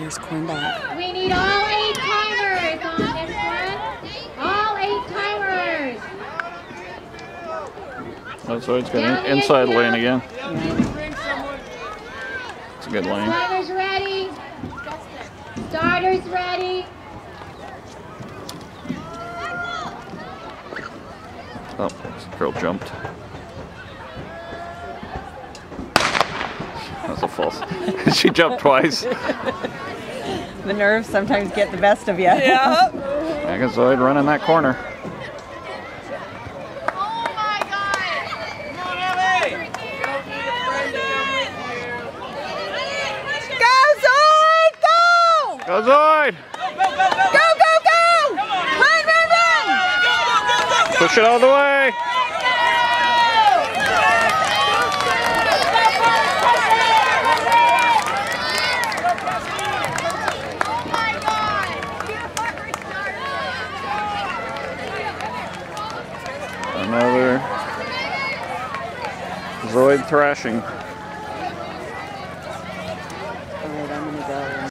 Here's Cornball. We need all 8 timers on this one. All 8 timers. So it's got inside lane again. It's a good lane. Timers ready. Starters ready. Oh, this girl jumped. That's a false. She jumped twice. The nerves sometimes get the best of you. Yeah. Megazoid running that corner. Oh my God! Come on, Ellie! Go, Zoid! Go! Go Zoid! Go, go, go! Run, run, run! Push it all the way! Another Zoid thrashing.